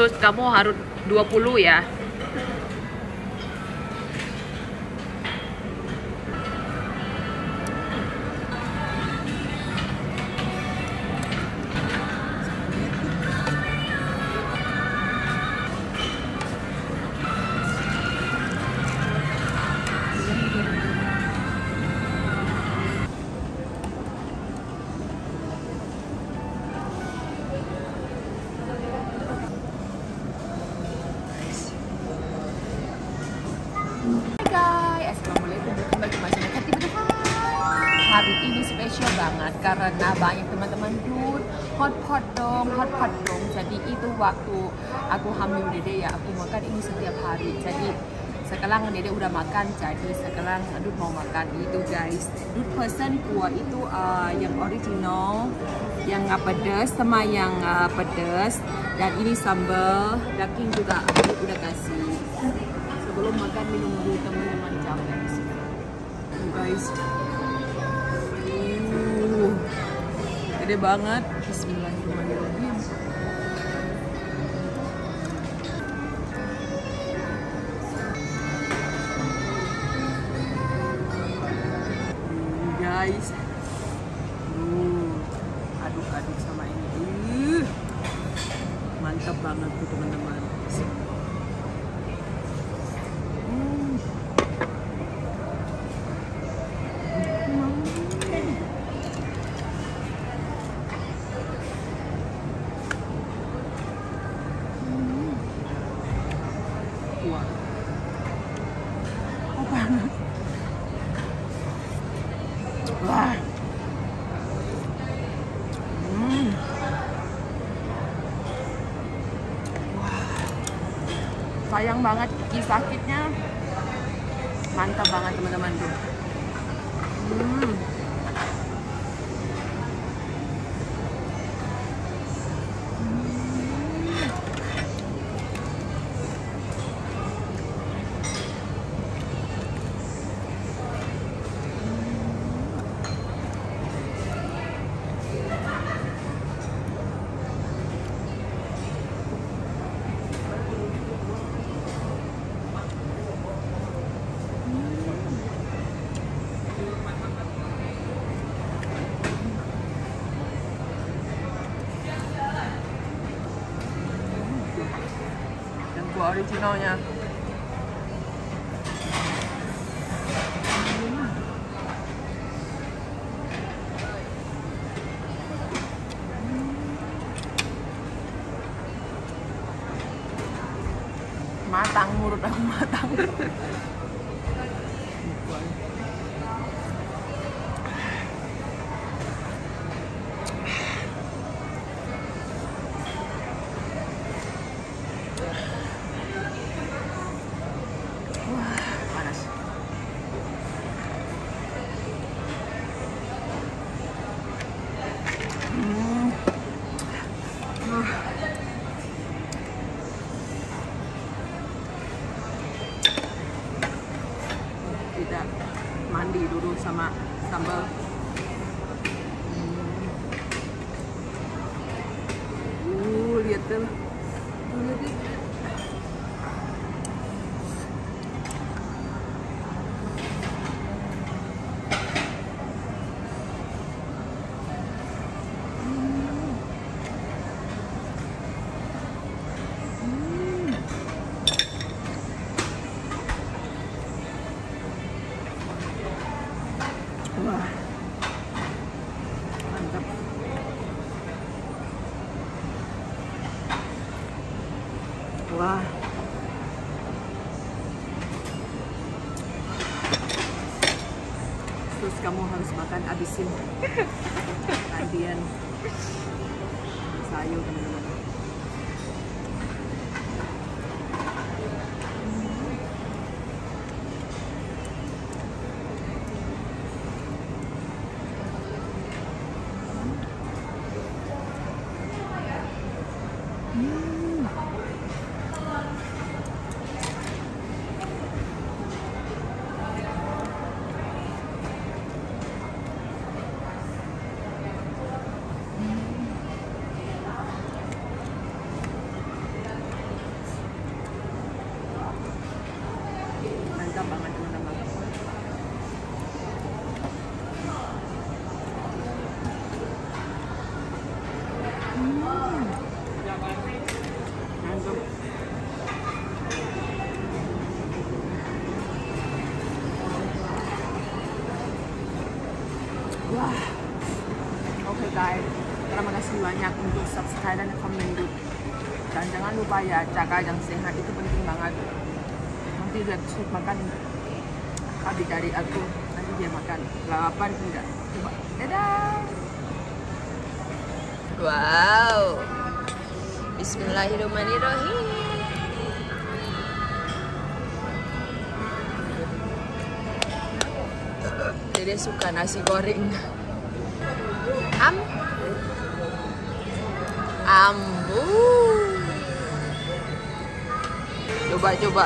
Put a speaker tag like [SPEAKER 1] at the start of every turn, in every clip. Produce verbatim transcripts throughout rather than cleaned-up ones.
[SPEAKER 1] So kamu harus dua puluh ya. Hari ini spesial banget karena banyak teman-teman dud hot pot dong, hot pot dong. Jadi itu waktu aku hamil Dede ya, aku makan ini setiap hari. Jadi sekarang Dede udah makan, jadi sekarang Dud mau makan itu guys. Dud pesan kuah itu uh, yang original, yang nggak pedas sama yang uh, pedas. Dan ini sambal, daging juga Dud udah kasih. Sebelum makan minum dulu teman-teman capek guys. Uh, gede banget. Bismillahirrahmanirrahim. Uh, guys, uh, aduk-aduk sama ini. Uh, mantap banget tuh teman-teman. Wah, oh panas. Wah, hmm. Wah, sayang banget gigi sakitnya, mantap banget teman-teman tuh. Hmm. Originalnya. Matang, mulut aku matang. Kita mandi dulu sama sambal. Uh, lihat tuh. Wah, mantap. Wah, terus kamu harus makan abisin gantian sayur teman-teman. Mantap. Wah. Oke guys, terima kasih banyak untuk subscribe dan komen dulu. Dan jangan lupa ya, jaga yang sehat itu penting banget. Nanti lihat chef makan habis dari aku, nanti dia makan delapan enggak. Coba, dadah. Wow. Bismillahirrahmanirrahim. Dede suka nasi goreng. Am. Ambu. Coba coba.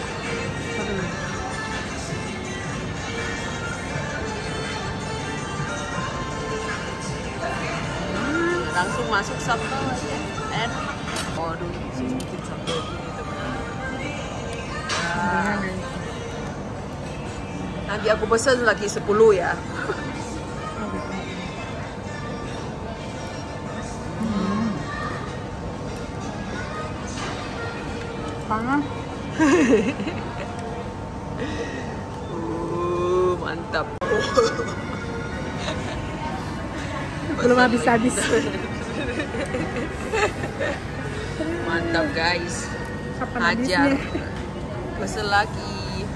[SPEAKER 1] Hmm, langsung masuk sambal aja. Enak. Waduh, sedikit sambal gini teman-teman. Nah. Nanti aku pesan lagi sepuluh ya. Hmm. Panas. uh, mantap.
[SPEAKER 2] Belum habis-habis.
[SPEAKER 1] Mantap guys.
[SPEAKER 2] Kapan
[SPEAKER 1] Hajar.
[SPEAKER 2] habisnya?
[SPEAKER 1] Pesan lagi.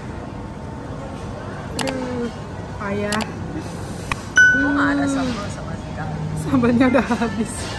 [SPEAKER 2] Aduh, payah.
[SPEAKER 1] Kok nggak ada sambal sama sekali?
[SPEAKER 2] Sambalnya udah habis.